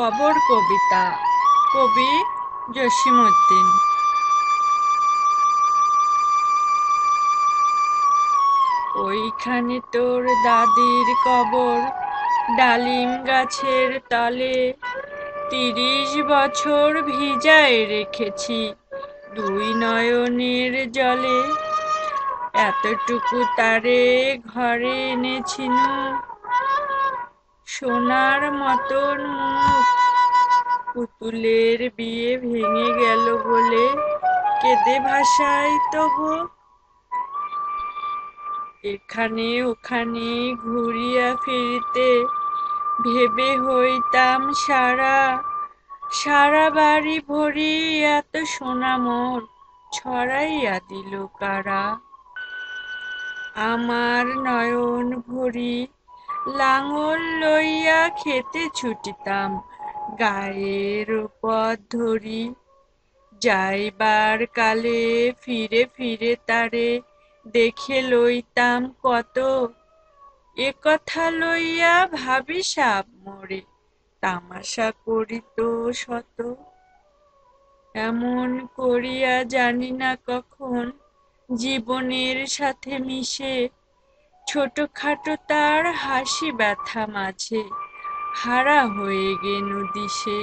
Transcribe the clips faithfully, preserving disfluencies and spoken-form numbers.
কবর কবিতা। কবি জসিমউদ্দিন। ওইখানে তোর দাদির কবর, ডালিম গাছের তলে। তিরিশ বছর ভিজায় রেখেছি দুই নয়নের জলে। এতটুকু তারে ঘরে এনেছিনু, সোনার মতন মুখ। পুতুলের বিয়ে ভেঙে গেল বলে কেঁদে ভাসাই তবু। এখানে ওখানে ঘুরিয়া ফিরিতে ভেবে হইতাম সারা। সারা বাড়ি ভরি এত সোনা মোর ছড়াইয়া দিল কারা। আমার নয়ন ভরি লাঙল লইয়া খেতে ছুটিতাম গায়ের পথ ধরি। যাইবার কালে ফিরে ফিরে তারে দেখে লইতাম কত। এ কথা লইয়া ভাবি সাপ মোরে তামাশা করিত শত। এমন করিয়া জানি না কখন জীবনের সাথে মিশে ছোটখাটো তার হাসি ব্যথা মাঝে হারা হয়ে গেনু দিশে।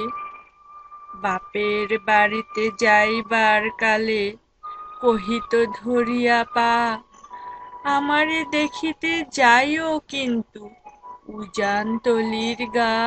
বাপের বাড়িতে যাইবার কালে কহিত ধরিয়া পা, আমারে দেখিতে যাইও কিন্তু উজান তলির গা।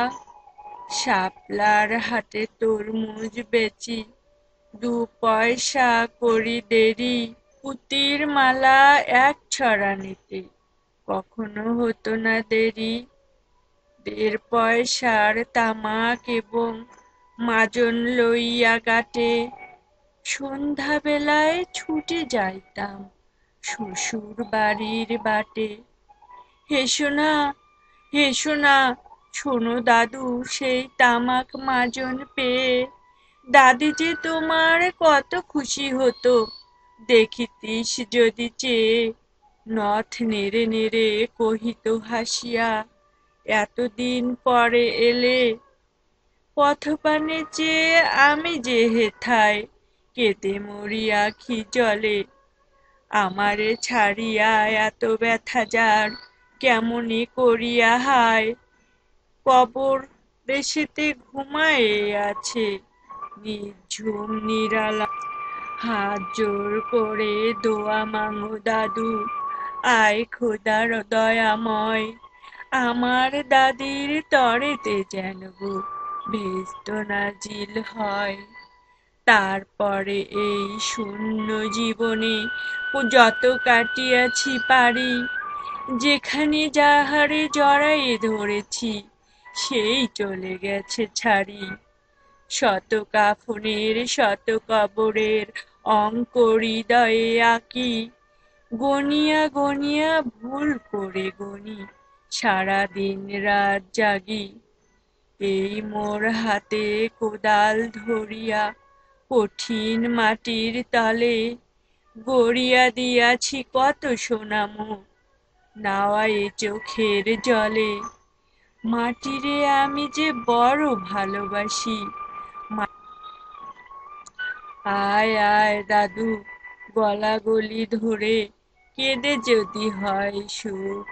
শাপলার হাটে তরমুজ বেচি দু পয়সা করি দেরি। পুতির মালা এক ছড়া নিতে কখনো হতো না দেরি। দেড় পয়সার তামাক এবং মাজন লইয়া গাটে সন্ধ্যা বেলায় ছুটে যাইতাম শ্বশুর বাড়ির বাটে। হেসো না হেসো না, শোনো দাদু সেই তামাক মাজন পেয়ে। দাদি যে তোমার কত খুশি হতো দেখিতিস যদি চেয়ে। নথ নেড়ে নেড়ে কহিত হাসিয়া, এতদিন পরে এলে। পথপানে চেয়ে আমি যে হেথায় কেঁদে মরি আখি জলে। আমারে ছাড়িয়া এত ব্যথা যার কেমনে করিয়া হায়। কবর দেশেতে ঘুমায়ে আছে নিঝুম নিরালা। হাত জোর করে দোয়া মাঙো দাদু, আয় খোদার দয়াময়। আমার দাদির তরেতে যেন গো ভেস্ত নাজিল হয়। তারপরে এই শূন্য জীবনে যত কাটিয়াছি পারি, যেখানে যাহারে জড়ায়ে ধরেছি সেই চলে গেছে ছাড়ি। শত কাফনের শত কবরের অঙ্ক হৃদয়ে আঁকি। গনিয়া গনিয়া ভুল করে গনি সারা দিন রাত জাগি। এই মোর হাতে কোদাল ধরিয়া কঠিন মাটির তলে গড়িয়া দিয়াছি কত সোনামো নাওয়ায়ে চোখের জলে। মাটিরে আমি যে বড় ভালোবাসি। আয় আয় দাদু, গলা গলি ধরে কেঁদে যদি হয় সুখ।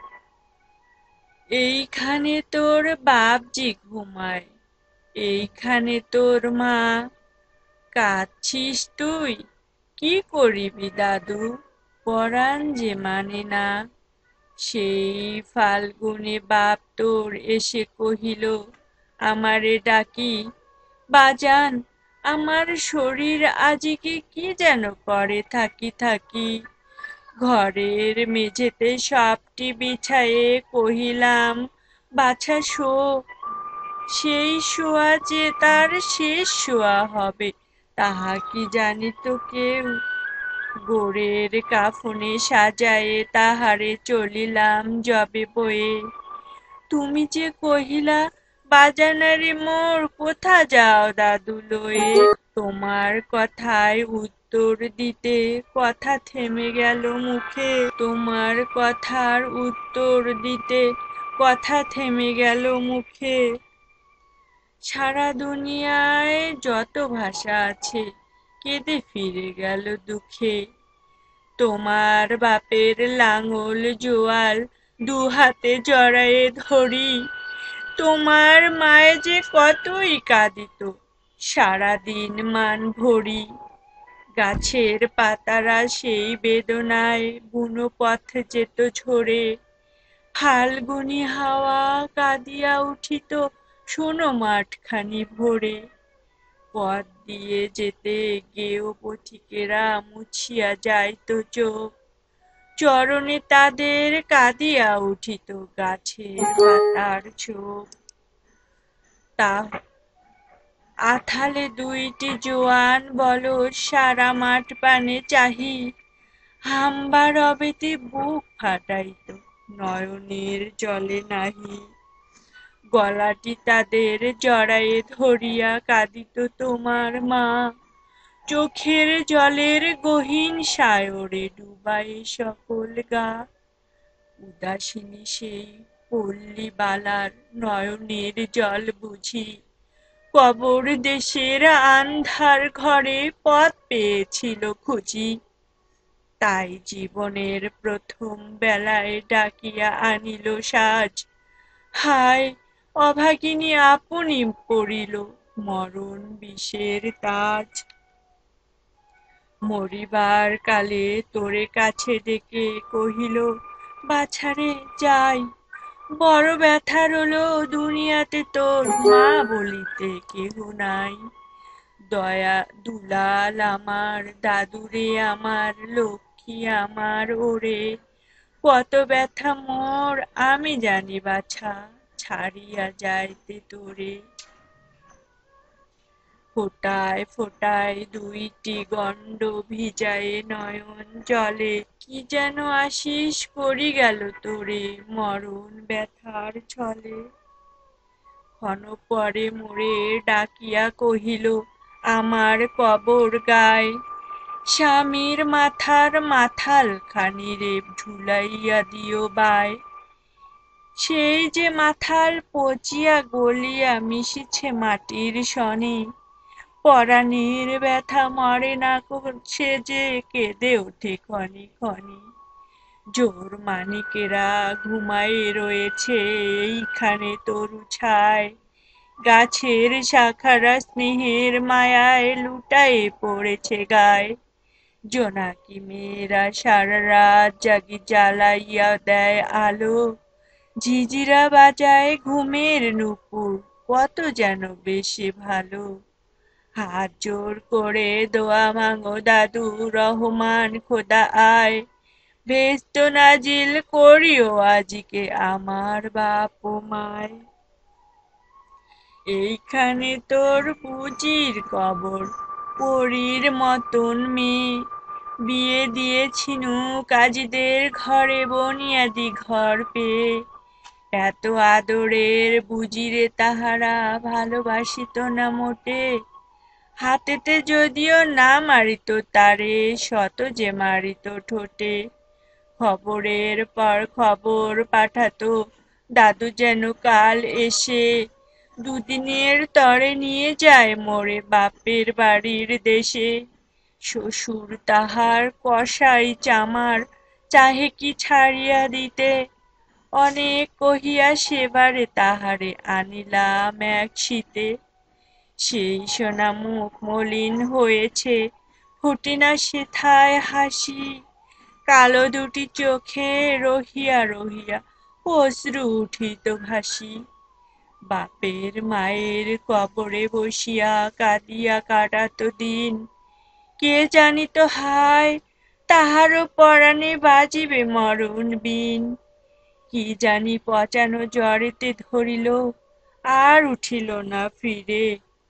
এইখানে তোর বাপজি ঘুমায়, এইখানে তোর মা। কাঁদছিস তুই, কি করিবি দাদু, পরাণ যে মানে না। সেই ফাল্গুনে বাপ তোর এসে কহিল আমারে ডাকি, বাজান আমার শরীর আজিকে কি যেন করে থাকি থাকি। ঘরের মেঝেতে সবটি বিছায়ে কহিলাম, বাছা শো। সেই শোয়া যে তার শেষ শোয়া হবে তাহা কি জানিত কেউ। গোরের কাফনে সাজায়ে তাহারে চলিলাম যবে বয়ে। তুমি যে কহিলা, বাজানারে মোর কোথা যাও দাদু লয়ে। তোমার কথায় উত্তর দিতে কথা থেমে গেল মুখে। তোমার কথার উত্তর দিতে কথা থেমে গেল মুখে। সারা দুনিয়ায় যত ভাষা আছে কেঁদে ফিরে গেল দুঃখে। তোমার বাপের লাঙল জোয়াল দু হাতে জড়ায়ে ধরি, তোমার মায়ে যে কতই কাঁদিত সারাদিন মান ভরি। গাছের পাতারা সেই বেদনায় বুনো পথ যেত ঝরে, ফাল্গুনি হাওয়া কাঁদিয়া উঠিত শোনো মাঠখানি ভরে। পথ দিয়ে যেতে গেও পথিকেরা মুছিয়া যাইত চোখ, চরণে তাদের কাঁদিয়া উঠিত গাছের পাতার ছোপ। তা আথালে দুইটি জোয়ান বলদ সারা মাঠ পানে চাহি, হাম্বা রবেতে বুক ফাটাইত নয়নের জলে নাহি। গলাটি তাদের জড়ায়ে ধরিয়া কাঁদিত তোমার মা, চোখের জলের গহীন সায়রে ডুবায়ে সকল গা। উদাসিনী সেই পল্লী বালার নয়নের জল বুঝি কবর দেশের আন্ধার ঘরে পথ পেয়েছিল খুঁজি। তাই জীবনের প্রথম বেলায় ডাকিয়া আনিল সাজ, হায় অভাগিনী আপনি পড়িল মরণ বিষের তাজ। মরিবার কালে তোরে কাছে ডেকে কহিল, বাছারে যাই, বড় ব্যথা রলো দুনিয়াতে তোর মা বলিতে কেহ নাই। দয়া দুলাল আমার, দাদুরে আমার, লক্ষ্মী আমার ওরে, কত ব্যথা মোর আমি জানি বাছা, ছাড়িয়া যাইতে তোরে। ফোটায় ফোটায় দুইটি গণ্ড ভিজায়ে নয়ন জলে, কি যেন আশিস করি গেল তোরে মরণ ব্যথার ছলে। ক্ষণ পরে মোরে ডাকিয়া কহিল, আমার কবর গায়, স্বামীর মাথার মাথাল খানি রে ঝুলাইয়া দিও বায়। সেই যে মাথাল পচিয়া গলিয়া মিশিছে মাটির সনে, পরাণের ব্যথা মরে না সে যে কেঁদে ওঠে ক্ষণে ক্ষণে। জোর মানিকেরা ঘুমায়ে রয়েছে এইখানে তরু ছায়, গাছের শাখারা স্নেহের মায়ায় লুটায়ে পড়েছে গায়। জোনাকি মেয়েরা সারা রাত জাগি জ্বালাইয়া দেয় আলো, ঝিঝিরা বাজায় ঘুমের নূপুর কত যেন বেশি ভালো। হাত জোর করে দোয়া মাঙো দাদু রহমান খোদা আয়, বেহেশত নাজিল করিও আজিকে আমার বাপ ও মায়। এইখানে তোর পুজির কবর, পরীর মতন মেয়ে, বিয়ে দিয়েছিনু কাজীদের ঘরে বনিয়াদি ঘর পেয়ে। এত আদরের বুঝিরে তাহারা ভালোবাসিত না মোটে, হাতেতে যদিও না মারিত তারে শত যে মারিত ঠোঁটে। খবরের পর খবর পাঠাতো দাদু যেন কাল এসে, দুদিনের তরে নিয়ে যায় মোরে বাপের বাড়ির দেশে। শ্বশুর তাহার কসাই চামার চাহে কি ছাড়িয়া দিতে, অনেক কহিয়া সেবারে তাহারে আনিলাম এক শীতে। সেই সোনা মুখ মলিন হয়েছে ফুটে না সেথায় হাসি, কালো দুটি চোখে রহিয়া রহিয়া অশ্রু উঠিত ভাসি। বাপের মায়ের কবরে বসিয়া কাঁদিয়া কাটাতো দিন, কে জানিত হায় তাহারও পরাণে বাজিবে মরণ বিন। কি জানি পচানো জ্বরেতে ধরিল আর উঠিল না ফিরে,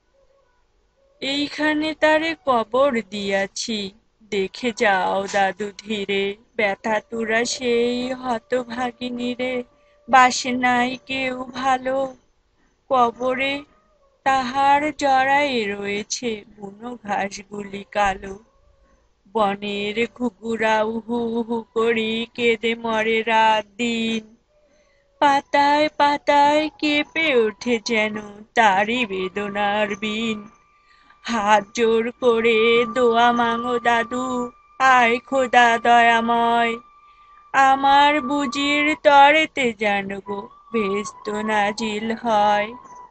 এইখানে তারে কবর দিয়াছি দেখে যাও দাদু ধীরে। ব্যথাতুরা সেই হতভাগিনীরে বাসে নাই কেউ ভালো, কবরে তাহার জড়ায়ে রয়েছে বুনো ঘাসগুলি কালো। বনের ঘুঘুরা উহু উহু করি কেঁদে মরে রাত দিন, পাতায় পাতায় কেঁপে ওঠে যেন তারই বেদনার বিন। হাত জোর করে দোয়া মাঙো দাদু, আয় খোদা দয়াময়, আমার বুঝির তরেতে যেন গো ভেস্ত নাজিল হয়।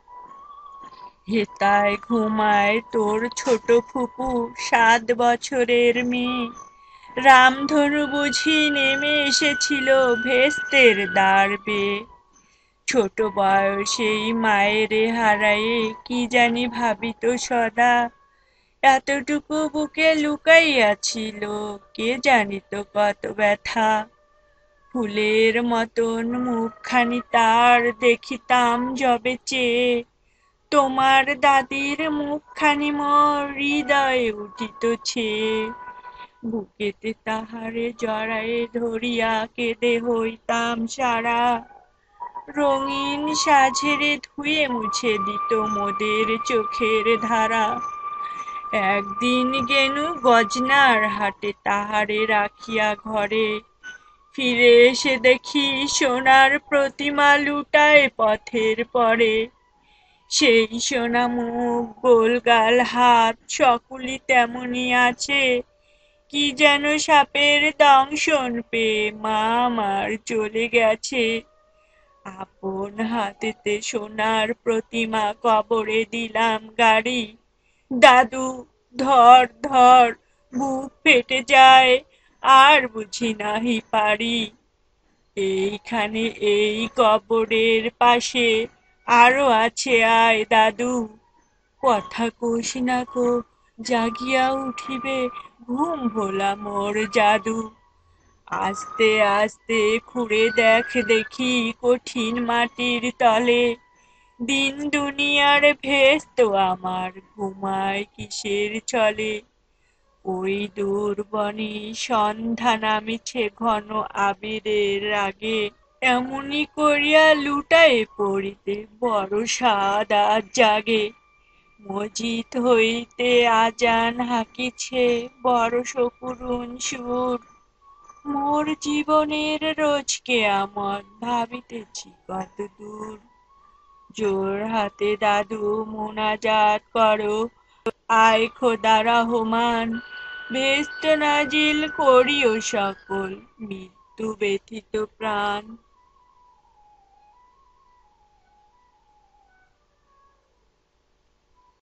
হেতায় ঘুমায় তোর ছোট ফুপু সাত বছরের মেয়ে, রামধনু বুঝি নেমে এসেছিল ভেস্তের দ্বার বেয়ে। ছোট বয়সেই মায়েরে হারায়ে কি জানি ভাবিত সদা, এতটুকু বুকে লুকাইয়াছিল কে জানিত কত ব্যথা। ফুলের মতন মুখখানি তার দেখিতাম যবে চেয়ে, তোমার দাদির মুখখানি মোর হৃদয়ে উঠিত ছেয়ে। বুকেতে তাহারে জড়ায়ে ধরিয়া কেঁদে হইতাম সারা, রঙিন সাঝেরে ধুয়ে মুছে দিত মোদের চোখের ধারা। একদিন গেনু গজনার হাটে তাহারে রাখিয়া ঘরে, ফিরে এসে দেখি সোনার প্রতিমা লুটায় পথের পরে। সেই সোনা মুখ গোলগাল হাত সকলই তেমনি আছে, কি যেন সাপের দংশন পেয়ে মা আমার চলে গেছে। আপন হাতেতে সোনার প্রতিমা কবরে দিলাম গাড়ি, দাদু ধর ধর বুক ফেটে যায় আর বুঝি নাহি পারি। এইখানে এই কবরের পাশে আরো আছে আয় দাদু, কথা কোস না কো জাগিয়া উঠিবে ঘুম ভোলা মোর জাদু। আস্তে আস্তে খুঁড়ে দেখ দেখি কঠিন মাটির তলে, দিন দুনিয়ার ভেস্ত আমার ঘুমায় কিসের ছলে। ওই দূর বনে সন্ধ্যা নামিছে ঘন আবিরের রাগে, এমনি করিয়া লুটায়ে পড়িতে বড় সাধ আজ জাগে। মসজিদ হইতে আজান হাকিছে বড় সকরুণ সুর, মোর জীবনের রোজকে আমন ভাবিতেছি কত দূর। জোর হাতে দাদু মোনাজাত করো, আয় খোদা রহমান, ভেস্ত নাজিল করিও সকল মৃত্যু ব্যথিত প্রাণ।